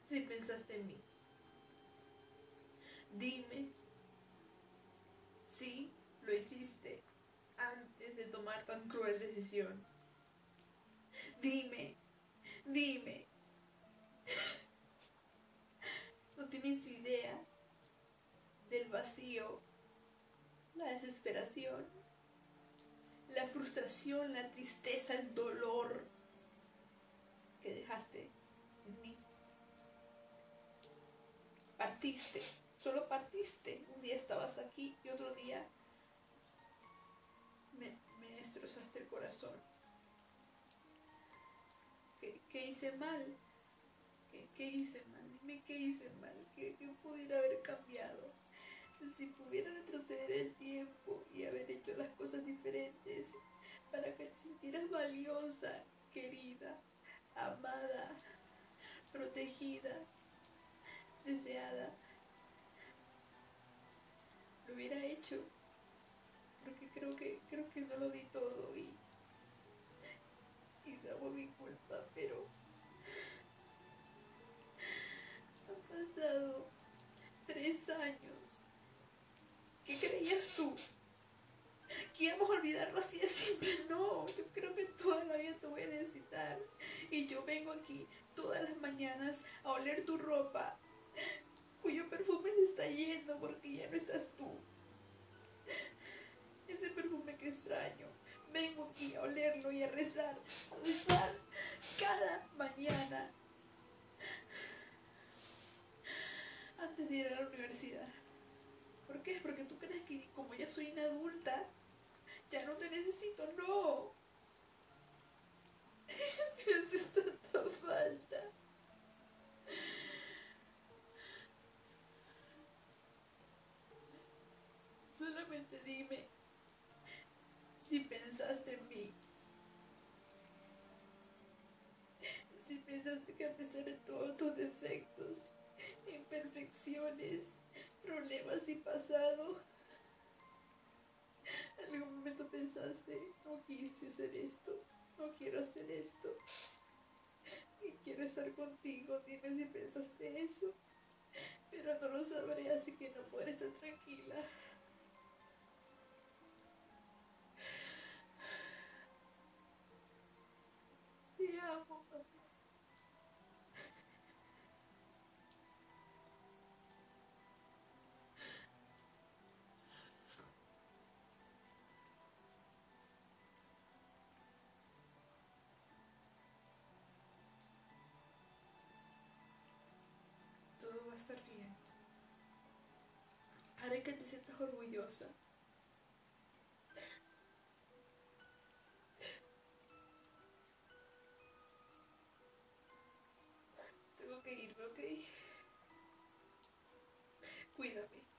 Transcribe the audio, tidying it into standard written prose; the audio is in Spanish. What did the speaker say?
si pensaste en mí. Dime si lo hiciste antes de tomar tan cruel decisión. Dime, dime. No tienes idea del vacío, la desesperación, la frustración, la tristeza, el dolor que dejaste en mí. Partiste, solo partiste. Un día estabas aquí y otro día me destrozaste el corazón. ¿Qué hice mal? ¿Qué hice mal? Dime qué hice mal, qué pudiera haber cambiado. Si pudiera retroceder el tiempo y haber hecho las cosas diferentes para que te sintieras valiosa, querida, amada, protegida, deseada, lo hubiera hecho, porque creo que no lo di todo y quizá fue mi culpa, pero han pasado 3 años. ¿Qué creías tú? ¿Que íbamos a olvidarlo así de simple? No, yo creo que toda la vida te voy a necesitar. Y yo vengo aquí todas las mañanas a oler tu ropa, cuyo perfume se está yendo porque ya no estás tú. Ese perfume que extraño. Vengo aquí a olerlo y a rezar cada mañana antes de ir a la universidad. ¿Por qué? Porque tú crees que como ya soy una adulta, ya no te necesito. No, me haces tanta falta. Solamente dime si pensaste en mí, si pensaste que a pesar de todos tus defectos, imperfecciones, problemas y pasado, en algún momento pensaste, no quise hacer esto, no quiero hacer esto, y quiero estar contigo. Dime si pensaste eso, pero no lo sabré, así que no puedo estar tranquila. Te amo, mamá. Todo va a estar bien. Haré que te sientas orgullosa. Tengo que irme, ¿ok? Cuídame.